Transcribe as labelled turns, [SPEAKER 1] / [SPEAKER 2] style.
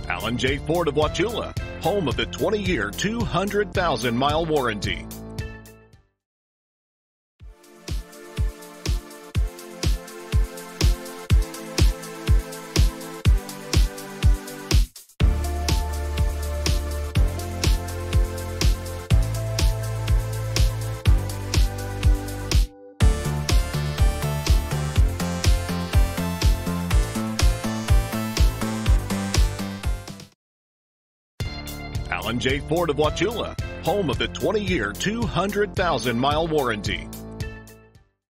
[SPEAKER 1] Alan J. Ford of Wauchula, home of the 20-year, 200,000-mile warranty. Alan J. Ford of Wauchula, home of the 20-year, 200,000-mile warranty.